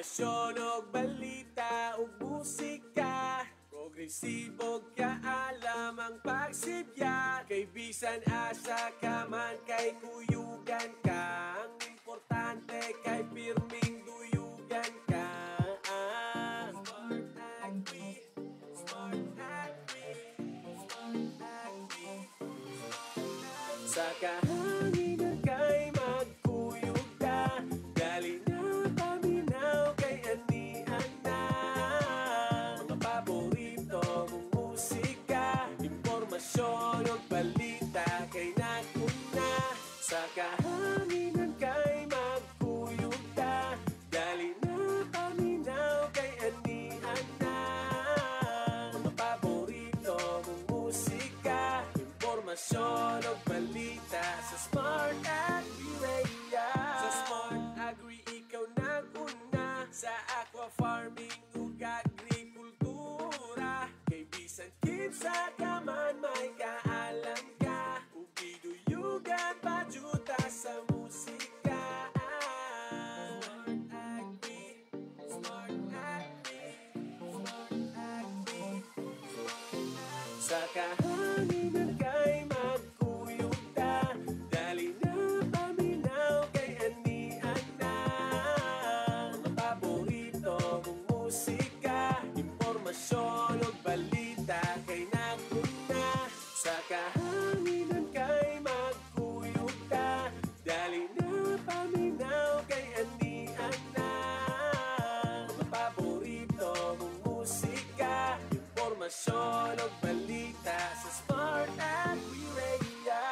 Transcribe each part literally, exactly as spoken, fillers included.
Impormasyon o balita o musika, progresibo kaalam ang pagsibya. Kay bisan asa ka man, kay kuyugan ka. Ang importante kay pirming duyugan ka. Smart Agri, Smart Agri, Smart Agri. Sa kahanginan kay magkuyog ka, gali na paminaw kay anian na. Mga paborito mong musika, impormasyon o balita kay nakuna. Sa kahanginan kay magkuyog ka, gali na paminaw kay anian na. Mga paborito mong musika, impormasyon o balita sa Smart Agri Radio. Sa Smart Agri ikaw naguna, sa aqua farming ug agrikultura. Kay bisan kinsa ka man may kaalam ka, ug giduyugan pa juta sa musika. Smart Agri, Smart Agri, Smart Agri. Sa kahanginan kay magkuyog ta, dali na paminaw kay anian na. Mga paborito mong musika, impormasyon o balita kay nakuna. Sa kahanginan kay magkuyog ta, dali na paminaw kay anian na. Mga paborito mong musika, impormasyon o balita sa Smart Agri Radio.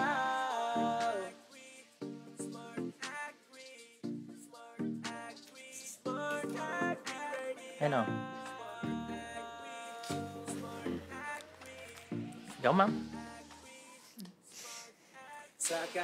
Smart Agri, Smart Agri, Smart Agri Radio. Ano? Smart Agri, Ikaw, ma'am? sa ka-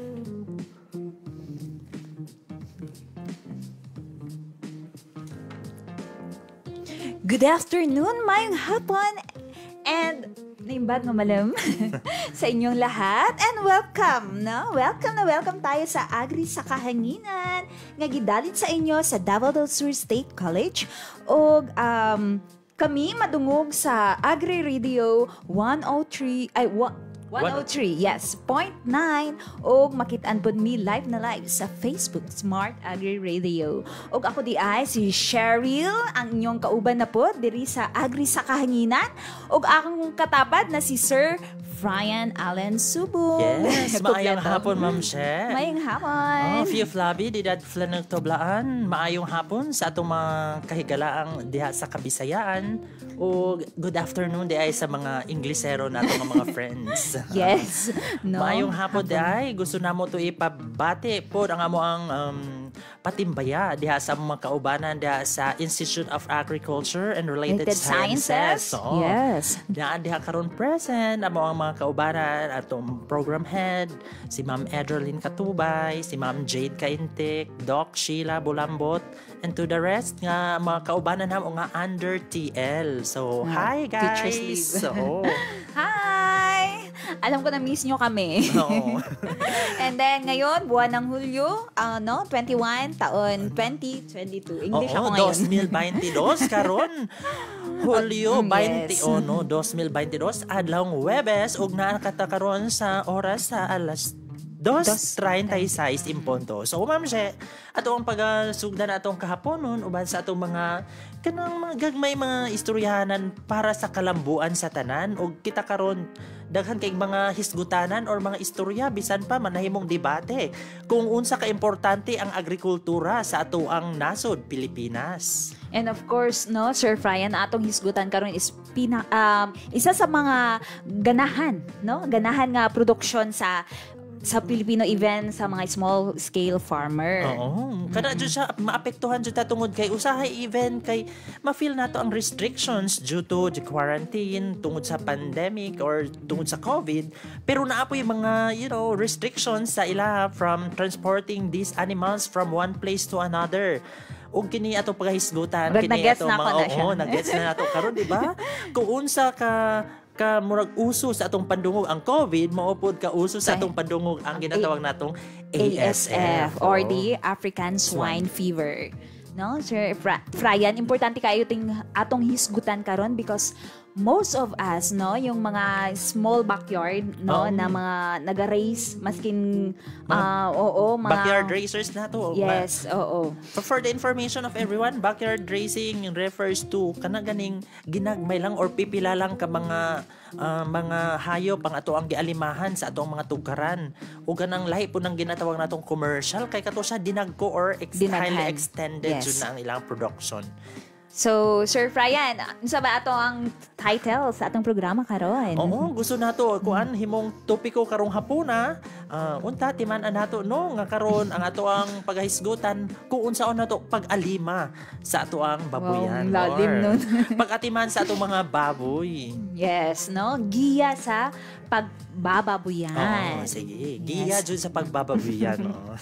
Good afternoon, mayong hapon, and naimbag nga malam sa inyong lahat, and welcome, no? Welcome na welcome tayo sa Agri sa Kahanginan, nga gidalit sa inyo sa Davao del Sur State College, o um, kami madungog sa Agri Radio one oh three, ay, one oh three, yes, point nine, og makitaan pod mi live na live sa Facebook Smart Agri Radio. Og ako di ay si Cheryl, ang inyong kauban na pod diri sa Agri sa Kahanginan, og akong katapat na si Sir Brian Allen Subong. Yes, maayong Kompleto. hapon, Ma'am She. Mayong hapon. Oh, Fio Flavi, di dat flan ng toblaan. Maayong hapon sa atong mga kahigalaang diha sa Kabisayaan. O good afternoon di ay sa mga Inglesero nato nga mga friends. Yes. No? Maayong hapon di ay. Gusto na mo to ipabati po ang amo ang um, patimbaya diha sa mga kaubanan diha sa Institute of Agriculture and Related, Related Sciences. Oo. Yes. Diha diha karon present amo ang mga kaubanan atong program head si Ma'am Edrelyn Katubay, si Ma'am Jade Kaintik, Doc Sheila Bulambot, and to the rest nga mga kaubanan namo nga under T L. So, hi Teachers guys. leave. So, Hi! Alam ko na miss nyo kami. oo. And then ngayon, buwan ng Hulyo, ano, twenty-one, taon twenty twenty-two. English Oo, ako ngayon. twenty twenty-two karon. Hulyo Mm, twenty-one, twenty twenty-two adlaw Huwebes ug naa kata karon sa oras sa alas dos treinta y seis in punto. So, ma'am She, ato ang pagasugdan atong kahaponon uban sa atong mga kanang mga gagmay mga istoryahanan para sa kalambuan sa tanan ug kita karon daghan kay mga hisgutanan or mga istorya bisan pa manahimong debate kung unsa ka importante ang agrikultura sa ato ang nasod Pilipinas. And of course, no, Sir Brian, atong hisgutan karon is pina, um, isa sa mga ganahan, no? Ganahan nga produksyon sa sa Filipino event sa mga small scale farmer. Oo. Kada mm-hmm. siya maapektuhan jud ta tungod kay usahay event kay ma-feel nato ang restrictions due to the quarantine tungod sa pandemic or tungod sa COVID, pero naapoy mga you know restrictions sa ila from transporting these animals from one place to another. Og kini ato pagahisgutan kini ato mga oo, nag-gets na nato karon di ba? Kung unsa ka ka murag uso sa atong pandungog ang COVID, maupod ka uso sa atong pandungog ang ginatawag natong A S F or the African Swine Fever. no? Sir Fra- Fryan, importante kayo ting atong hisgutan karon because most of us, no, yung mga small backyard, no, Oh. na mga naga-raise, maskin, Mga ah, oo, mga... Backyard racers na to. Yes, oo. For, for the information of everyone, backyard racing refers to kana ganing ginagmay lang or pipila lang ka mga ah, mga hayop ang ato ang gialimahan sa atong mga tugaran. O ganang lahi po nang ginatawag natong commercial kay kato siya dinagko or ex- Dinaghan. highly extended Yes. jud na ang ilang production. So, Sir Fryan, unsa ba ato ang title sa atong programa karon? Oo, gusto nato kuan himong topiko karong hapuna. Uh, unta timan nato no nga karon ang ato ang paghisgutan kung unsaon nato pag-alima sa ato ang baboyan. Wow, ang lalim or nun. pag-atiman sa atong mga baboy. Yes, no? Giya sa pagbababoyan. Oo, sige. Giya jud sa pagbababoyan. oo.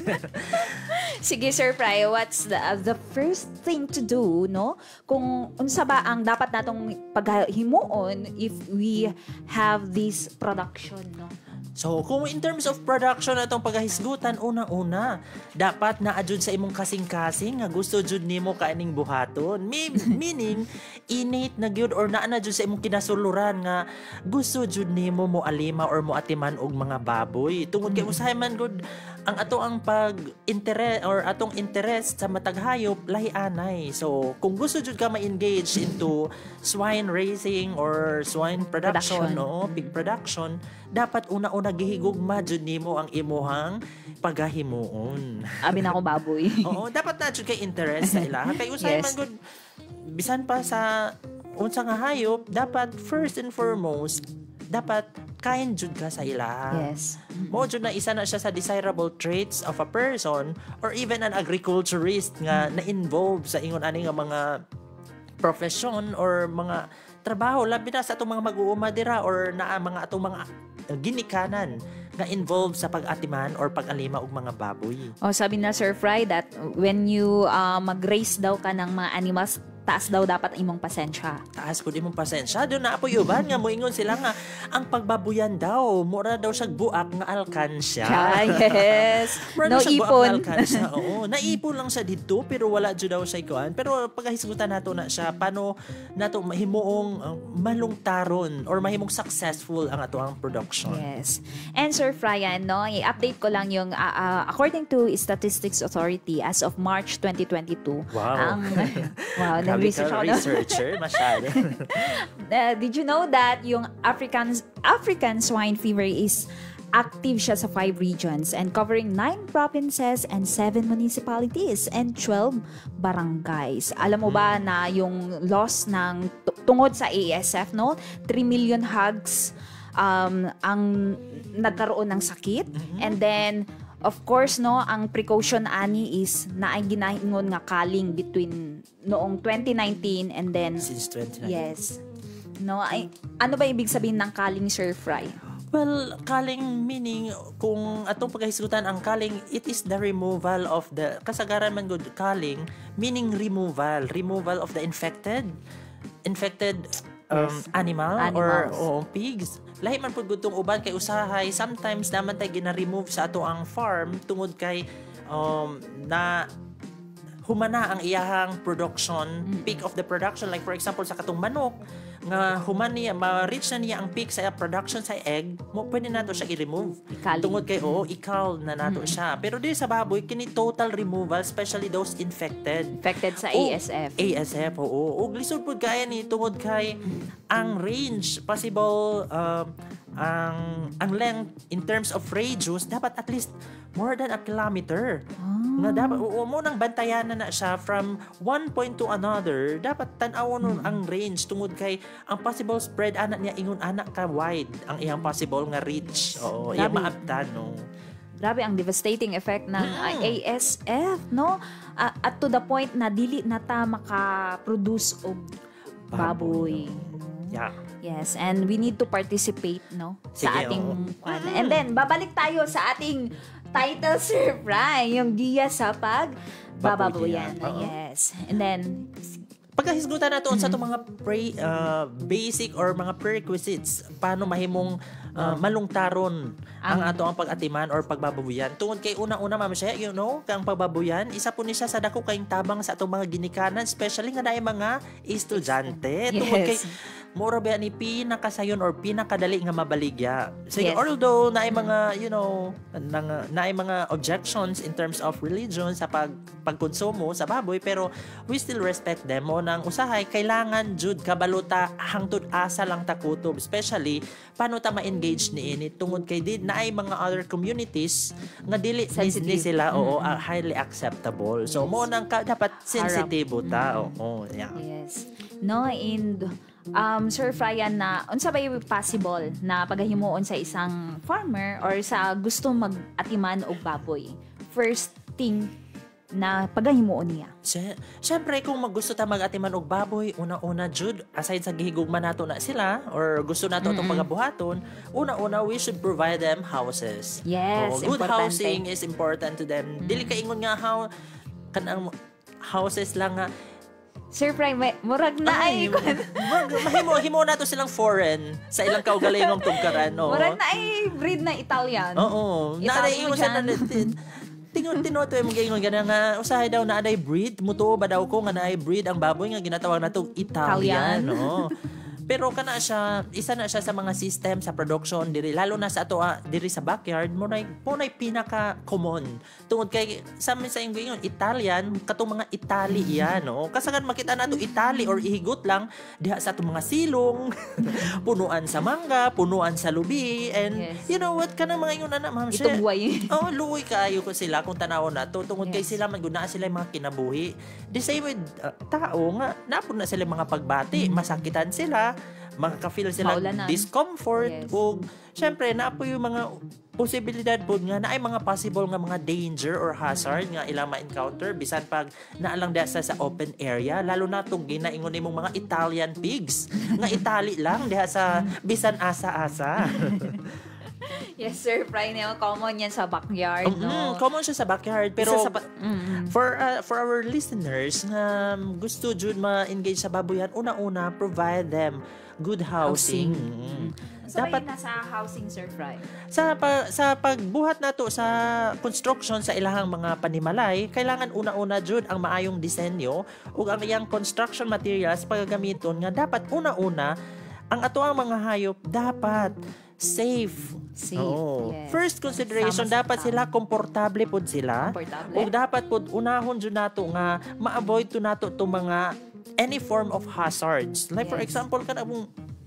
Sige, Sir Fry, what's the uh, the first thing to do, no? Kung unsa ba ang dapat natong paghimuon if we have this production, no? So, kung in terms of production atong paghahisgutan, una-una, dapat na adjud sa imong kasing-kasing nga gusto jud nimo kaining buhaton. Mi- meaning, innate na gyud or naa na jud sa imong kinasuluran nga gusto jud nimo mo alima or mo atiman og mga baboy. Tungod kay usahay man gud ang ato ang pag-interest or atong interest sa matag hayop lahi anay. So, kung gusto jud ka ma-engage into swine raising or swine production, Production. no, pig production, dapat una-una gihigugma jud nimo ang imuhang pagahimuon. Abi na ako baboy. Oo, dapat na jud kay interest sa ila. Kay usay Yes. man gud bisan pa sa unsa nga hayop, dapat first and foremost dapat kind jud ka sa ila. Yes. Mo jud na isa na siya sa desirable traits of a person or even an agriculturist nga na-involved sa ingon ani nga mga profession or mga trabaho labi na sa atong mga mag-uuma dira or na mga atong mga uh, ginikanan nga involved sa pag-atiman or pag-alima og mga baboy. O sabi na Sir Fry that when you uh, mag-raise daw ka ng mga animals, taas daw dapat imong pasensya. Taas po di mong pasensya. Doon na po yuban nga moingon sila nga ang pagbabuyan daw, mura daw siya buak nga alkansya. Yeah, yes. Mura No daw siya buak ipon. nga alkansya. Oo, naipon lang siya dito pero wala jud daw siya ikuan. Pero paghisgutan nato na siya paano nato mahimuong uh, malungtaron or mahimong successful ang ato ang production. Yes. And Sir Fryan, no, i-update ko lang yung, uh, uh, according to Statistics Authority, as of March twenty twenty-two, Wow. ang, wow, Grabe nag-research ka, ako. no? researcher, masyado. Uh, did you know that yung African, African swine fever is active siya sa five regions and covering nine provinces and seven municipalities and twelve barangays. Alam mo ba na yung loss ng t- tungod sa A S F, no? three million hogs um, ang nagkaroon ng sakit. And then, of course, no, ang precaution ani is na ay ginahingon nga kaling between noong twenty nineteen and then Since twenty nineteen. yes. No, ay ano ba ibig sabihin ng kaling, Sir Fry? Well, kaling meaning, kung atong pagkahisgutan ang kaling, it is the removal of the, kasagaran man good kaling, meaning removal, removal of the infected, infected um, Yes. animal or Animals. o pigs. Lahi man pud gutong uban kay usahay, sometimes naman tay gina-remove sa ato ang farm tungod kay um, na humana ang iyahang production, peak of the production. Like for example, sa katong manok, nga human niya, ma-reach na niya ang peak sa production sa egg, mo pwede nato siya i-remove. Ikaling. Tungod kay, oo, ikal na nato siya. Pero di sa baboy, kini total removal, especially those infected. Infected sa Oh, A S F. A S F, oo. O lisod po kaya ni tungod kay ang range, possible, um, ang ang length in terms of radius, dapat at least more than a kilometer. Nga dapat, oo mo nang bantayan na na siya from one point to another, dapat tan-awon nun ang range tungod kay ang possible spread anak niya ingon anak ka wide ang iyang possible nga reach. Oo, iyang Grabe. maabtan, no. Grabe ang devastating effect ng uh, A S F, no? Uh, at to the point na dili na ta maka-produce og baboy. Yeah. Yes, and we need to participate, no? Sa Sige, ating oo. kwan. And then babalik tayo sa ating title, Sir Fry, yung giya sa pag bababoyan. Baboyan, oo. Yes. And then Pagkahisgutan nato sa itong mga pre, uh, basic or mga prerequisites paano mahimong uh, malungtaron ang Ang- ato ang pag-atiman or pagbababuyan. Tungod kay una-una ma'am siya, you know, kang pagbabuyan, isa po ni siya sa dako kayong tabang sa atong mga ginikanan, especially nga dahil mga estudyante. Tungod kay Yes. mura ba ni pinakasayon or pinakadali nga mabaligya. So Yes. although naay mga, you know, nang naay mga objections in terms of religion sa pag pagkonsumo sa baboy, pero we still respect them. Mo nang usahay kailangan jud kabaluta hangtod asa lang ta kutob, especially paano ta ma-engage ni ini tungod kay did naay mga other communities nga dili Sensitive. ni sila oo ah, highly acceptable. So Yes. mo nang ka, dapat sensitibo ta. Oo, yeah. Yes. No, and um, Sir Fryan, na unsa ba yung possible na paghimuon sa isang farmer or sa gusto mag-atiman og baboy? First thing na paghimuon niya. Sy- Siyempre, kung maggusto ta mag-atiman og baboy, una-una jud, aside sa gihigugma nato na sila, or gusto nato itong pagabuhaton, una-una, we should provide them houses. Yes, good importante. housing is important to them. Dili ka ingon nga how, kanang houses lang nga, Sir Fryan, may- murag na ay, mag- mahimo, himo nato silang foreign sa ilang kaugalingong tungkaran. No? murag na ay breed na Italian. Oo. Itali Naaday mo ingon sa dyan. natin. Tingon tinoto yung mga ingon gana nga usahay daw na aday breed muto ba daw ko nga naay breed ang baboy nga ginatawag natong Italian, Italian. no. Pero kana siya isa na siya sa mga system sa production diri lalo na sa ato ah, diri sa backyard mo nay mo nay pinaka common tungod kay sa amin sa ingon Italian katong mga Italy yan, no. Kasagan makita nato Italy or ihigot lang diha sa atong mga silong punuan sa mangga, punuan sa lubi, and Yes. you know what kanang mga ingon na ma'am siya. Itong buhay. Oh, luoy kaayo ko sila kung tanawon nato tungod kay Yes. sila man guna sila yung mga kinabuhi. The same with uh, tao nga napud na sila yung mga pagbati, masakitan sila, makaka-feel sila Maulanan. discomfort Yes. ug syempre napo yung mga posibilidad pod nga naay mga possible nga mga danger or hazard nga ilang ma-encounter bisan pag naalang diha sa, sa open area lalo na tong ginaingon nimong mga Italian pigs nga Italy lang diha sa bisan asa-asa. Yes, Sir Fryan, yung common yan sa backyard, Mm, no? common siya sa backyard pero Isa sa pa- Mm. for uh, for our listeners nga um, gusto jud ma-engage sa baboyan, una-una provide them good housing. Mm. So, Dapat dapat nasa housing, Sir Fryan. sa pa, sa pagbuhat nato sa construction sa ilahang mga panimalay, kailangan una-una jud ang maayong disenyo ug ang iyang construction materials pagagamiton nga dapat una-una ang ato ang mga hayop dapat safe. Safe, Oo. yes. First consideration, Sama sa dapat tao. sila komportable pod sila. Komportable. Ug dapat pod unahon jud nato nga ma-avoid to nato to mga any form of hazards. Like for Yes. example kana mong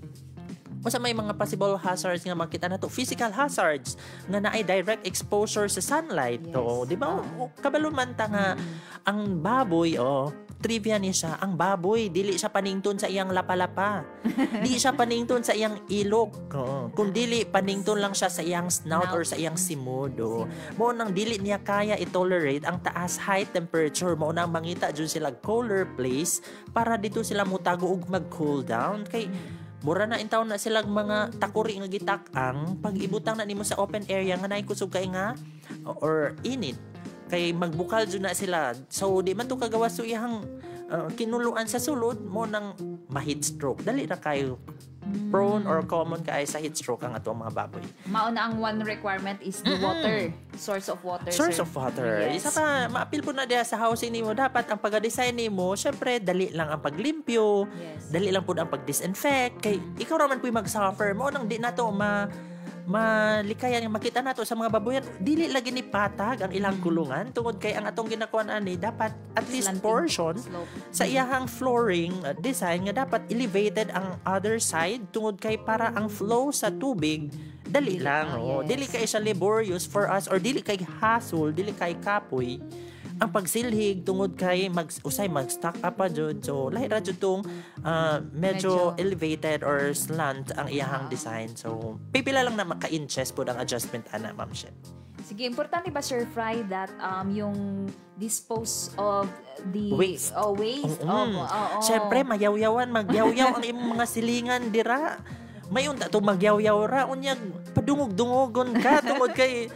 Masa may mga possible hazards nga makita nato, physical hazards nga naay direct exposure sa sunlight. Yes. To, di ba? Oo. Kabalo man ta nga ang baboy, oh, trivia ni siya, ang baboy dili siya panington sa iyang lapalapa. Di siya panington sa iyang ilok. Oo. Kung dili panington lang siya sa iyang snout or sa iyang simod. Oh. Mo nang dili niya kaya i-tolerate ang taas high temperature, mo nang mangita jud sila cooler place para dito sila mutago ug mag-cool down kay mura na intaw na silang mga takuri nga gitak-ang pag ibutang na nimo sa open area nga naay kusog kay nga or init kay magbukal jud na sila. So di man to kagawas so iyang uh, kinuluan sa sulod mo nang ma-heat stroke. Dali ra kayo prone or common kay sa heat stroke ang ato mga baboy. Mauna ang one requirement is the water. Source of water, Source sir. of water. Yes. Isa pa, ma-appeal po na diha sa housing nimo, dapat ang pag-design nimo, syempre dali lang ang paglimpyo, Yes. dali lang po ang pag-disinfect. Kay ikaw raman po mag-suffer mo nang di nato ma malikayan nga makita nato sa mga baboyan, dili lagi ni patag ang ilang kulungan tungod kay ang atong ginakuan ani dapat at least Slanting portion slope. sa iyahang flooring uh, design nga dapat elevated ang other side tungod kay para ang flow sa tubig dali Dili- lang, ah, oh. yes. Dili kay siya laborious for us or dili kay hassle, dili kay kapoy ang pagsilhig tungod kay mag usay mag-stock up pa jud. So lahi ra jud tong uh, medyo, Medyo- elevated or slant ang iyahang design. So pipila lang na maka-inches pod ang adjustment ana, Ma'am Shep. Sige, importante ba, Sir Fry, that um, yung dispose of the Waste. Oh, waste. Mm. Oh, oh, oh. Siyempre, mayaw-yawan, magyaw-yaw ang imong mga silingan dira. Mayon ta to magyaw-yaw ra unya padungog-dungogon ka tungod kay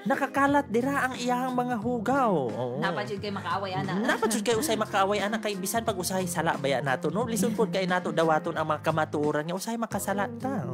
nakakalat dira ang iyang mga hugaw. Oo. Napajud kay makaaway ana. Napajud kay usay makaaway ana kay bisan pag usahay sala baya nato no lisod pod kay nato dawaton ang mga kamatuoran nga usahay makasala ta.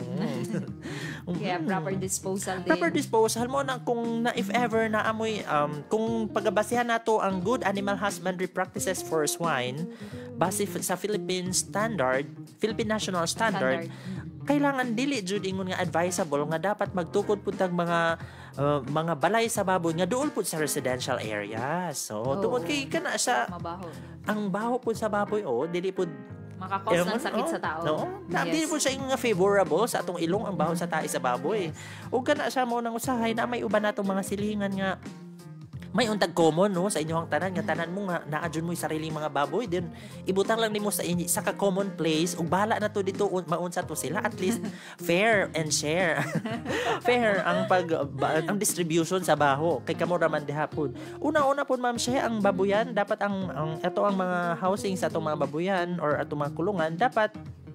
Oo. Kaya proper disposal din. Proper disposal mo na kung na if ever na amoy um, kung pagabasihan nato ang good animal husbandry practices for swine base f- sa Philippine standard, Philippine National Standard, Standard. kailangan dili jud ingon nga advisable nga dapat magtukod pud tag mga uh, mga balay sa baboy nga duol pud sa residential area. So Oo. tungod kay kana sa Mabaho. ang baho pud sa baboy oh dili pud Makakos ng sakit sa tao. No? Na, Yes. Dili po siya yung nga favorable sa atong ilong ang baho sa tae sa baboy. O kana siya mo nang usahay na may uban natong mga silingan nga may untag common no sa inyong tanan nga tanan mo nga naadyon mo yung sariling mga baboy din ibutang lang nimo sa inyo sa ka common place ug bahala na to dito un, maunsa to sila at least fair and share. Fair ang pag ba, ang distribution sa baho kay kamo ra man dihapon. Una-una pud ma'am siya ang baboyan dapat ang, ang ito ang mga housing sa atong mga baboyan or atong mga kulungan dapat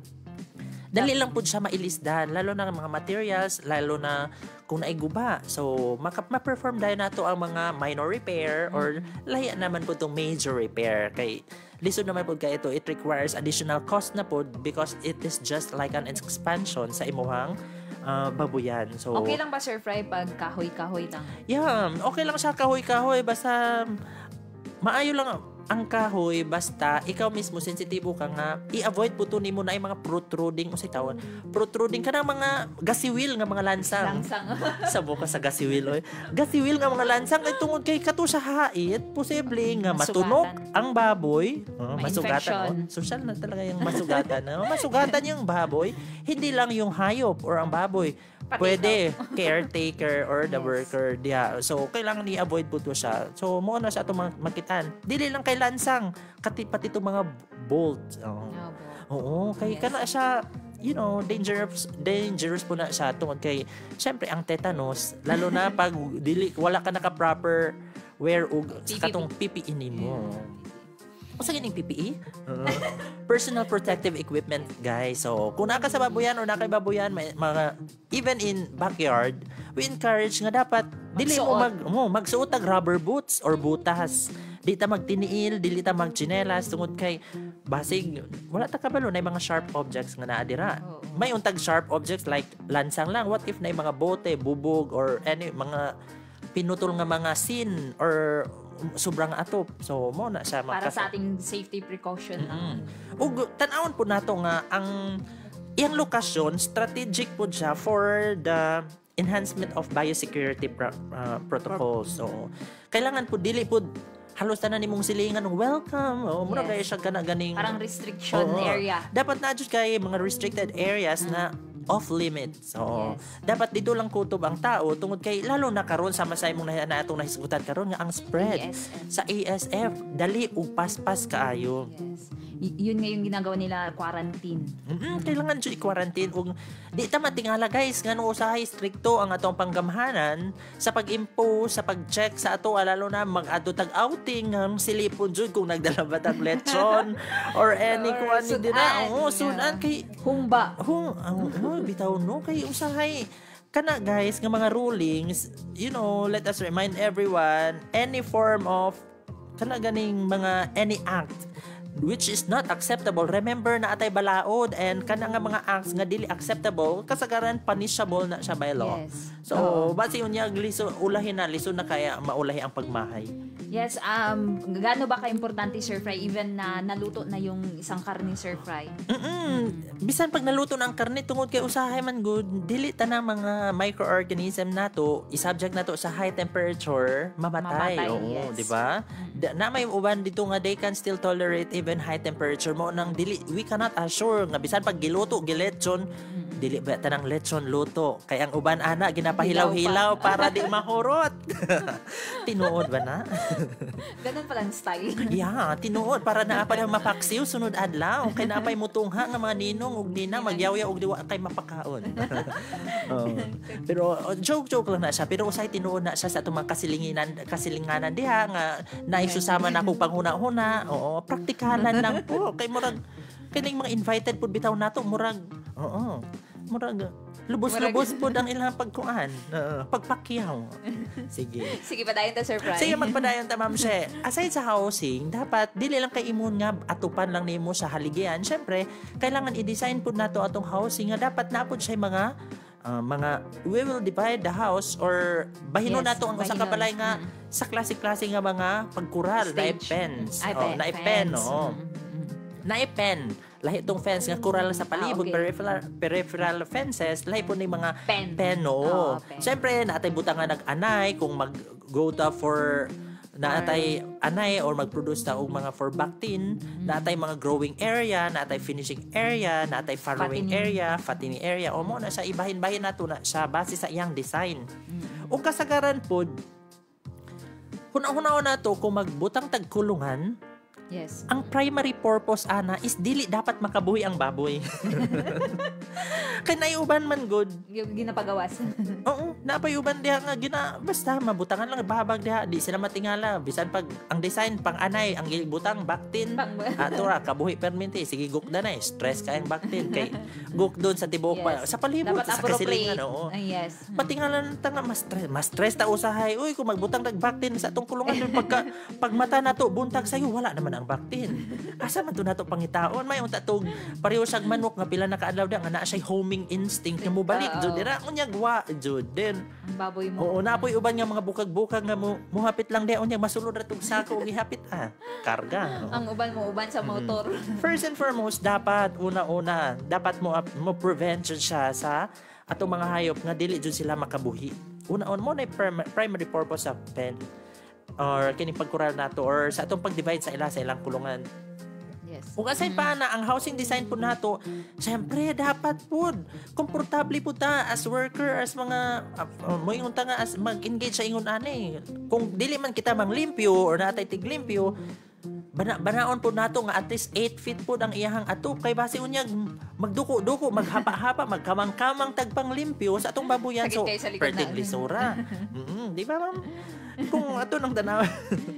dali lang po siya mailisdan, lalo na ang mga materials, lalo na kung naiguba. So, maka- ma-perform dahil na to ang mga minor repair or laya naman po itong major repair. Kay lisod naman po kaya ito, it requires additional cost na po because it is just like an expansion sa imuhang uh, babuyan. So, Okay lang ba, Sir Fry, pag kahoy-kahoy lang? yeah, okay lang siya kahoy-kahoy basta maayo lang ang kahoy basta ikaw mismo sensitibo ka nga i-avoid po to nimo na ay mga protruding o sa tawon protruding ka ng mga gasiwil nga mga lansang Langsang. sa buka sa gasiwil oy gasiwil nga mga lansang ay tungod kay kato sa hait posible nga matunog Masugatan. ang baboy oh, masugatan Ma-infection. oh. Social na talaga yung masugatan no? Masugatan yung baboy hindi lang yung hayop or ang baboy Pati pwede caretaker or the Yes. worker diya. So kailangan ni-avoid po to siya. So mo na sa ato mga makitan. Dili lang kay lansang kati pati to mga bolt. Oh. Oo, kay Yes. kana siya you know, dangerous dangerous po na siya tungod kay syempre ang tetanus lalo na pag dili wala ka naka proper wear og P P E. katong P P E nimo. O sa ganing P P E? Uh, personal protective equipment, guys. So, kung naka sa baboyan o naka baboyan, may mga even in backyard, we encourage nga dapat dili mo Magsuot. mag mo magsuot og rubber boots or butas. Di ta magtiniil, dili ta magchinelas tungod kay basig wala ta kabalo na mga sharp objects nga naa dira. Oo. May untag sharp objects like lansang lang. What if na mga bote, bubog or any mga pinutol nga mga sin or sobrang atop. So, mo na siya Para makas- sa ating safety precaution lang. Mm. Ug tan-awon po nato nga ang iyang lokasyon strategic po siya for the enhancement of biosecurity pro- uh, protocols. So, kailangan po dili po halos tanan nimong silingan welcome. Oh, mura Yes. kay siya kana ganing Parang restriction Oo. area. Dapat na jud kay mga restricted areas na off limits. So, Yes. dapat dito lang kutob ang tao tungod kay lalo na karon sama sa imong na, na atong nahisgutan karon nga ang spread A S F. sa A S F dali ug paspas kaayo. Yes. Y- yun nga yung ginagawa nila, quarantine. Mm-mm, kailangan jud i-quarantine ug di ta matingala guys ngano usahay strikto ang atong panggamhanan sa pag-impose sa pag-check sa ato lalo na mag-adto tag outing ang silipon jud kung nagdala ba tag lechon or any Or kuan ni dira. sudan. Oo, sudan Yeah. kay Humba. Hung, ang oh, bitaw no kay usahay kana guys nga mga rulings, you know, let us remind everyone any form of kana ganing mga any act which is not acceptable. Remember na atay balaod and kana nga mga acts nga dili acceptable kasagaran punishable na siya by law. Yes. So, base unya liso ulahin na liso na kaya maulahi ang pagmahay. Yes, um, gaano ba ka-importante, Sir Fry, even na naluto na yung isang karne, Sir Fry? Mm. Bisan pag naluto na ang karne tungod kay usahay man good, dili ta na mga microorganism nato, i-subject nato sa high temperature, mamatay. Mamatay, Oo, yes. di ba? Da- Na may uban dito nga they can still tolerate even high temperature mo nang dili we cannot assure nga bisan pag giluto gilechon dili ba tanang lechon luto kay ang uban ana ginapahilaw-hilaw para di mahurot. Tinuod ba na? Ganun palang style. Yeah, tinuod para naa pa na mapaksiw sunod adlaw kay naapay mutungha nga mga ninong ug nina magyaw-yaw og diwa kay mapakaon. Oh. Pero oh, joke-joke lang na siya pero usay tinuod na siya sa atong mga kasilinginan kasilinganan diha nga naisusama na kog panghuna-huna. Oo, praktikalan lang po kay murag kining mga invited pud bitaw nato murag oo. murag lubos-lubos po ang ilang pagkuan. Uh, pagpakyaw. Sige. Sige, padayon ta, Sir Fry. Sige, magpadayon ta, Ma'am She. Aside sa housing, dapat dili lang kay imon nga atupan lang nimo sa haligyan. Syempre, kailangan i-design po nato atong housing nga dapat napod siya mga uh, mga we will divide the house or bahino Yes, nato ang usa ka bahinon. balay nga Mm. sa klase-klase nga mga pagkural, na Stage. fence. Ay, Oh, pe- na pen, fence. oh. Mm, mm. Na pen. Lahi itong fence nga kural sa palibot, Ah, okay. peripheral, peripheral fences, lahi po ni mga Pen. pen, Oo, oo. pen. Siyempre, natay butang nga nag-anay kung mag-go ta for natay anay or mag-produce ta og mga for bactin, natay mga growing area, natay finishing area, natay farrowing Fattening. area, fattening area, o mo na sa ibahin-bahin nato na sa base sa iyang design. O kasagaran pod, hunaw-hunaw na to kung magbutang tagkulungan, Yes. ang primary purpose ana is dili dapat makabuhi ang baboy. Kay naiuban man good. Yung ginapagawas. Oo, napayuban diha nga gina basta mabutangan lang babag diha, di sila matingala bisan pag ang design pang anay ang gibutang baktin. Pang- Ato ra kabuhi perminti sige guk na na stress kay ang baktin kay guk doon sa tibok pa Yes. sa palibot Dapat sa kasilingan appropriate. oo. Ah, yes. Patingalan ta nga mas stress, mas stress ta usahay. Uy, kung magbutang nagbaktin sa atong kulungan doon pagka pagmata nato buntag sayo wala naman ang baktin. Asa man to nato pangitaon may unta tog pareho siyag manok nga pila na kaadlaw da nga naa siya homing instinct nga mobalik Oo. jud dira unya gwa jud den. Ang baboy mo. Oo, napoy uban nga mga bukag-bukag nga mo muhapit lang di unya masulod ra tog sako ug ihapit ah. Karga. Ang uban mo, uban sa motor. First and foremost, dapat una-una, dapat mo mo prevent jud siya sa atong mga hayop nga dili jud sila makabuhi. Una-una mo na prim- primary purpose sa pen or kini pagkural nato or sa atong pag-divide sa ila sa ilang kulungan. Yes. Ug aside pa na ang housing design po nato, syempre dapat pud komportable po ta as worker as mga uh, mo ingon ta nga as mag-engage sa ingon ani. Kung dili man kita manglimpyo or natay tiglimpyo, bana banaon po nato nga at least eight feet po ang iyahang ato kay base unyag magduko-duko maghapa-hapa magkamang-kamang tagpang limpyo sa atong babuyan Sakit so kayo sa likod perting na. lisura. Mm, di ba ma'am? Kung ato nang tanaw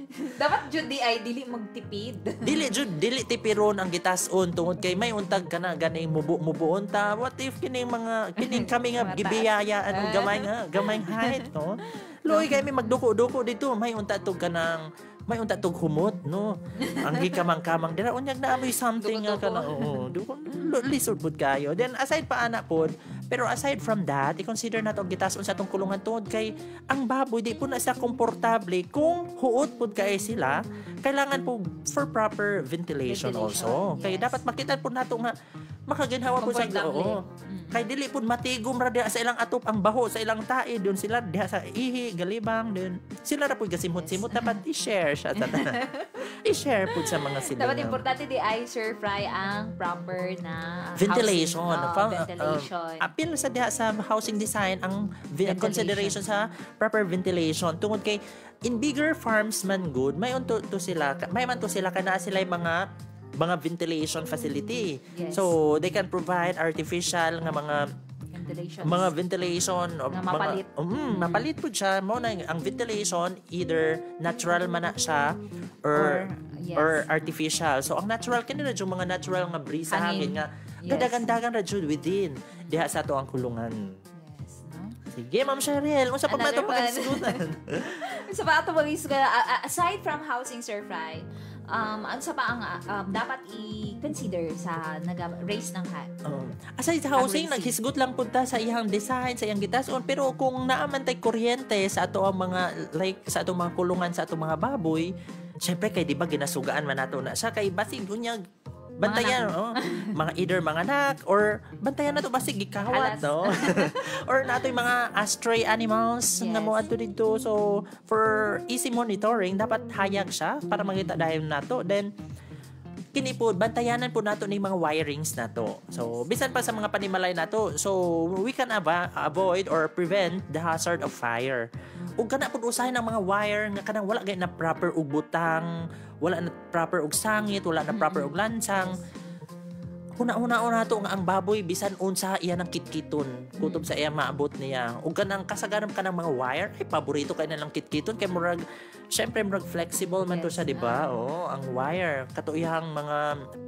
Dapat jud di ay dili magtipid. dili jud dili tipiron ang gitason tungod kay may untag kana ganing mubo-mubuon ta what if kining mga kining kami nga Mataas. gibiyaya ano gamay nga gamay height no loy kay may magduko-duko dito may unta tog kanang may unta tog humot no ang gikamang-kamang dira unyag na amoy something nga Duko-duko. kana oo duko lisod pud kayo then aside pa ana pod pero aside from that i-consider nato ang gitason sa atong kulungan tungod kay ang baboy di po na sa komportable kung huot pud kay sila kailangan po for proper ventilation, Ventilation, also kay yes. dapat makita po nato nga makaginhawa po sa Comfortable. oo Mm. kay dili pud matigom ra diha sa ilang atop ang baho sa ilang tae doon sila diha sa ihi galibang din sila ra pud gasimot-simot dapat i-share siya sa tanan i-share pud sa mga sila Dapat importante di ay sir fry ang proper na ventilation. housing, Fa- oh, ventilation. uh, appeal sa diha sa housing design ang vi- Ventilation. consideration sa proper ventilation tungod kay in bigger farms man good may unto to sila may man to sila kana sila yung mga mga ventilation facility. Yes. So they can provide artificial nga mga ventilation. mga ventilation o Nga mapalit. mga, mm, mapalit po siya mo na ang ventilation either natural man na siya or Or, yes. or artificial so ang natural kini na yung mga natural nga brisa Hangin. hangin nga Yes. gadagan-dagan ra jud within diha sa ato ang kulungan. Yes, no? Sige ma'am Cheryl unsa pa ba Another ito pagkasigutan? Sa pa ato magis aside from housing sir fry, um ano sa pa ang uh, um, dapat i-consider sa nag-raise ng hat? Um, aside sa housing, Ang raising. naghisgot lang punta sa iyang design, sa iyang gitason. Pero kung naaman tay kuryente sa ato ang mga, like, sa atong mga kulungan, sa atong mga baboy, syempre kay di ba ginasugaan man nato na siya kay basig unyag bantayan oh, mga either mga anak or bantayan nato basig gikawat Alas. no or nato yung mga astray animals Yes. nga mo adto dito so for easy monitoring dapat hayag siya para makita dahil nato then kini po bantayanan po nato ning mga wirings nato. So bisan pa sa mga panimalay nato, so we can ava- avoid or prevent the hazard of fire. Ug kana pud usahay ng mga wire nga kanang wala gay na proper og butang, wala na proper og sangit, wala na proper og lansang. Una-una nato nga ang baboy bisan unsa iya ng kitkiton kutob sa iya maabot niya. Ug kanang kasagaran kanang mga wire ay paborito kay na lang kitkiton kay murag syempre murag flexible man to Yes, siya, di ba? Oo, ang wire kato iyang mga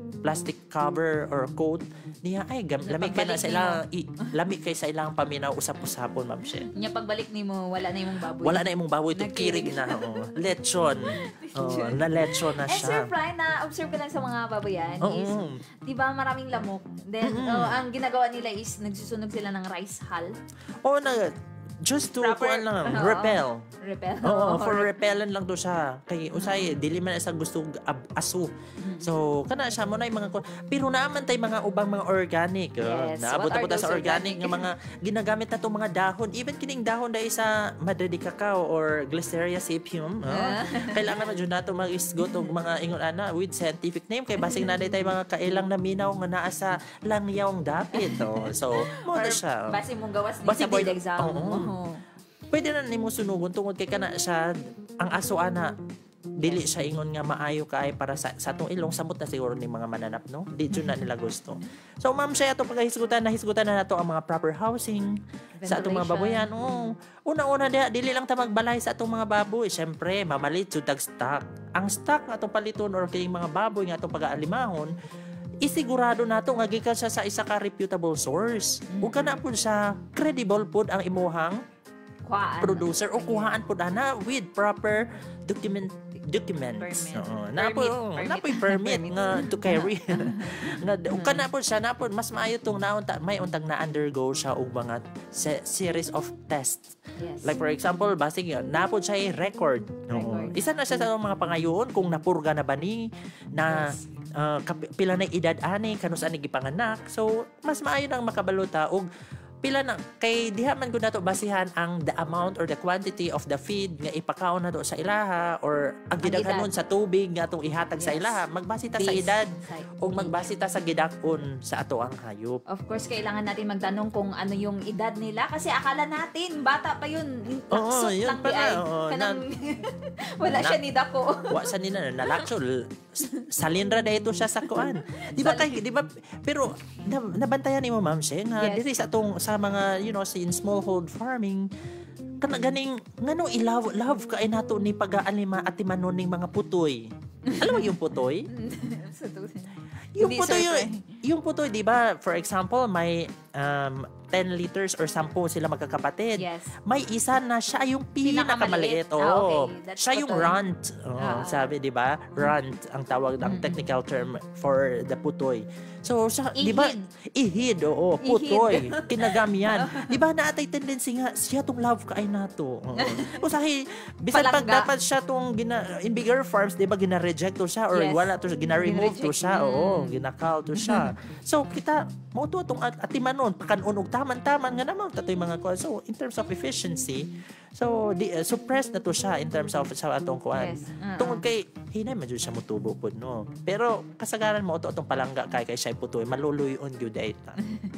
plastic cover or coat niya ay gam, lami kay na pagbalik sa ilang i, lami kay sa ilang paminaw usap-usapon ma'am siya. Nya pagbalik nimo wala na imong baboy. Wala na imong baboy to Nagkirig. kirig na oh. Lechon. Oh, na lechon na And siya. Sir Fry, na-observe ko lang sa mga baboyan Oo. is, di ba maraming lamok? Then, oh, ang ginagawa nila is nagsusunog sila ng rice hull. Oh, na just to Proper- kuan lang Oo. repel. Repel. Oo, for Re- repellent lang to siya. Kay usay dili man sa gusto ab- aso. So kana siya mo na yung mga kun- pero naaman tay mga ubang mga organic. oh. Yes. Naabot What are na po ta sa those organic organic? nga mga ginagamit na tong mga dahon. Even kining dahon dai sa Madre de Cacao or Glyceria sapium. oh. Ah. Kailangan na jud nato mag-isgot og mga ingon ana with scientific name kay basig na tay mga kailang na minaw nga naa sa langyawng dapit. oh. So mo Or na siya. base mong gawas ni Base sa board boy- exam. Oo. Oo. Pwede na nimo sunugon tungod kay kana siya ang aso ana dili siya ingon nga maayo kay para sa sa atong ilong samot na siguro ni mga mananap no di jud na nila gusto. So ma'am siya ato paghisgutan na hisgutan na nato ang mga proper housing sa atong mga baboyan. Oo. Una-una dia dili lang ta magbalay sa atong mga baboy. Syempre mamalit jud tag stock. Ang stock nga atong paliton or kining mga baboy nga atong pag-aalimahon isigurado nato nga gikan siya sa isa ka reputable source. Ug kana pud siya credible pud ang imuhang Kuhaan. producer o kuhaan po na with proper document documents. Permit. Oo. Na po, Permit. na po permit nga to carry. nga ug kana po siya na po mas maayo tong naunta may untag na undergo siya og mga se- series of tests. Yes. Like for example, basig na po siya ay record. Oo. Record. Isa na siya sa mga pangayoon kung napurga na ba ni na Yes. ah, kap- pila na edad ani kanus ani gipanganak. So mas maayo nang makabaluta og pila na kay diha man gud nato basihan ang the amount or the quantity of the feed nga ipakaon nato sa ilaha or ang Ang gidaghanon edad. sa tubig nga atong ihatag sa Yes. ilaha magbase ta sa Based edad sa- o magbase ta sa gidak-on sa ato ang hayop. Of course, kailangan natin magtanong kung ano yung edad nila kasi akala natin, bata pa yun. Oo, Naksot yun lang pala, di ay. oo, Kanang, wala na- siya ni Dako. Wa sa nila nalakso salinra dayto siya sa kuan. Di ba kay di ba pero na, nabantayan nimo ma'am siya nga Yes. diri sa atong sa mga you know sa in smallhold farming kana ganing ngano i-love love kay nato ni pag-aalima at timanon ning mga putoy. Alam mo yung putoy? Sa to- Yung Hindi, putoy, sir, yung, yung putoy, di ba, for example, may um, ten liters or ten sila magkakapatid. Yes. May isa na siya yung pinakamaliit. Pinakamaliit. Ah, Oo. okay. That's Siya yung putoy. runt. Oo, Ah. sabi, di ba? Runt ang tawag ng technical term for the putoy. So, siya, di ba? Ihid, oo. Ihid. Putoy. Kinagamyan. Di ba, naatay tendency nga, siya tong love kaay nato. Oo. Usahi, bisan pag Palangga. dapat siya tong, gina, in bigger farms, di ba, gina-reject to siya or Yes. wala to, gina-remove to Gina-reject. siya. Oo, Mm. ginakal to siya. So, kita, mo to itong at atimanon, pakanon og taman-taman nga naman, tatoy mga kuan. So, in terms of efficiency, so, di, uh, suppress na to siya in terms of sa atong kuan. Yes. Uh-uh. Tungod kay, hinay, medyo siya mutubo po, no? Pero, kasagaran mo, ito itong palangga kay kay siya putoy, maluluyon yun dahil ta.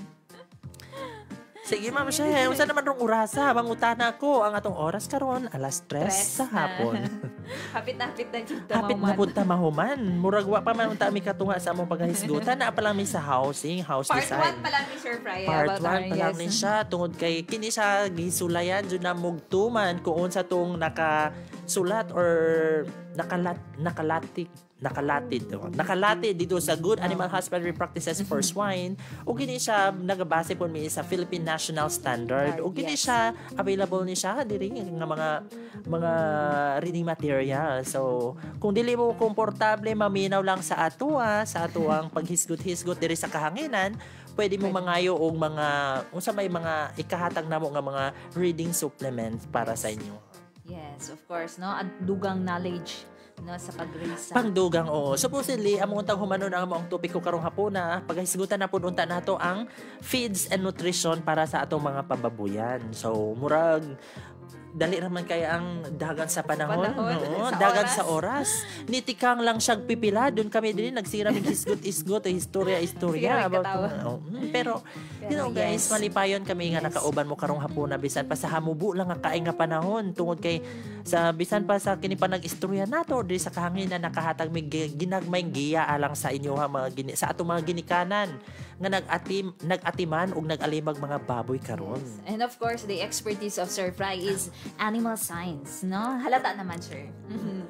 Sige, ma'am siya. Unsa naman rong urasa? Mangutana ko ang atong oras karon alas tres Stress sa hapon. hapit na hapit na dito. Hapit na Mauman. punta mahuman. Murag wa pa man unta mi katunga sa among paghisgutan na pa lang mi sa housing, house Part design. one pa lang ni Sir Fry. Part about one our- pa lang yes. ni siya tungod kay kini siya gisulayan jud na mugtuman kung unsa tong nakasulat or nakalat nakalatik nakalatid oh. nakalatid dito sa Good Animal Husbandry Practices for Swine ug kini siya nagabase po mi sa Philippine National Standard ug kini Yes. siya available ni siya diri nga mga mga reading material. So kung dili mo komportable maminaw lang sa atoa sa atoang paghisgot-hisgot diri sa kahanginan, pwede mo mangayo og mga unsa may mga ikahatag namo nga mga reading supplements para sa inyo. Yes, of course, no? At dugang knowledge no sa pagrisa. Pangdugang oo. Supposedly among untang humanon ang among topiko karong hapuna, paghisgutan na pud unta nato ang feeds and nutrition para sa atong mga pambabuyan. So murag dali naman kaya ang dagan sa panahon, Panahon, oo, sa dagan oras. sa oras. Nitikang lang siyang pipila, doon kami din nagsira mig hisgot-hisgot, istorya-istorya Sige, magkatawa. Oo, mm, pero you know Pero guys, yes. malipayon kami nga Yes. nakauban mo karong hapuna bisan pa sa hamubo lang nga kaay nga panahon tungod kay sa bisan pa sa kini pa nag-istorya nato diri sa kahanginan nakahatag mig gi- ginagmayng giya alang sa inyo ha mga gini, sa atong mga ginikanan nga nag-atim nag-atiman ug nag-alimag mga baboy karon. And of course, the expertise of Sir Fry is animal science, no? Halata naman, sir. Mhm.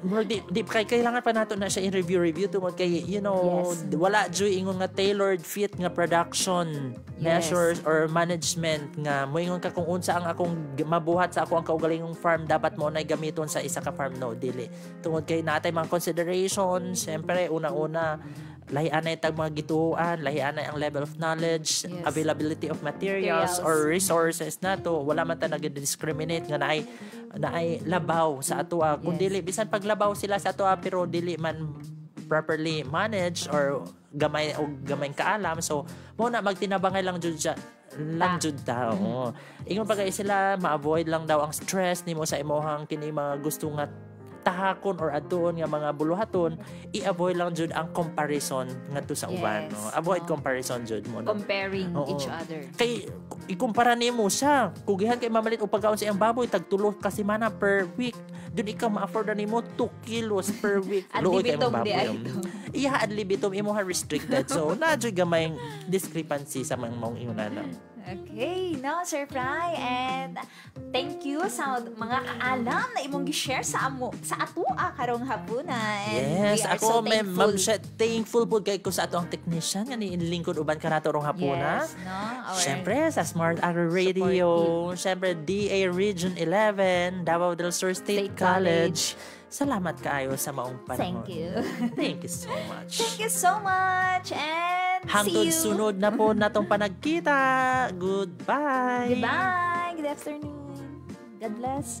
murag di, di kay kailangan pa nato na siya i-review review tungod kay you know Yes. wala joy ingon nga tailored fit nga production Yes. measures or management nga moingon ka kung unsa ang akong g- mabuhat sa ako ang kaugalingong farm dapat mo nay gamiton sa isa ka farm no dili tungod kay natay mga considerations syempre una-una lahian ay tag mga gituan, lahian ay ang level of knowledge, Yes. availability of materials, Materials. or resources nato. Wala man ta nag-discriminate nga naay naay labaw sa atoa. Kung Yes. dili bisan paglabaw sila sa atoa pero dili man properly managed or gamay o gamay kaalam so mo na magtinabangay lang jud siya lang Ta. jud ta. Oo. Ingon pa kay sila ma-avoid lang daw ang stress nimo sa imong kini mga gusto nga tahakon or adtuon nga mga buluhaton, i-avoid lang jud ang comparison ngadto sa uban. Yes. No? Avoid Oo. comparison jud mo. No? Comparing Oo. each other. Kay ikumpara nimo siya. Kugihan kay mamalit o pagkaon sa iyang baboy tag tulo ka semana per week. Dun ikaw ma-afford na nimo two kilos per week. Ad Luoy kay libitum mong di baboy. ay um. ito. Iya ad libitum imo ha restricted. So na jud gamay discrepancy sa mga mong ingon Okay, no, Sir Fry, and thank you sa mga kaalam na imong gi-share sa amo sa atua karong hapuna. And Yes, we are ako so may thankful. ma'am siya thankful po kay ko sa ato ang technician nga ni lingkod uban ka nato rong hapuna. Yes, no? Our Siyempre, sa Smart Agri Radio. Siyempre, D A Region eleven, Davao del Sur State, State College. Salamat kaayo sa maong panahon. Thank you. Thank you so much. Thank you so much, and Hangtod see you. sunod na po natong panagkita. Goodbye. Goodbye. Good afternoon. God bless.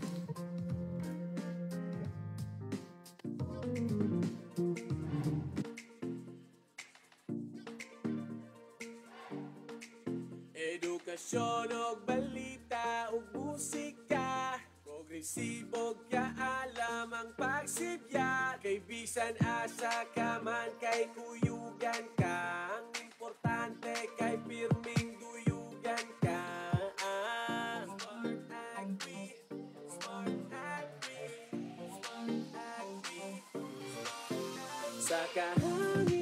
Edukasyon og balita ug musika, progresibo kya alam ang pagsibya. Kay bisan asa ka man kay kuyugan ka, ang importante kay pirming duyugan ka. Ah, Smart Agri, Smart Agri, Smart Agri. Sa kahangin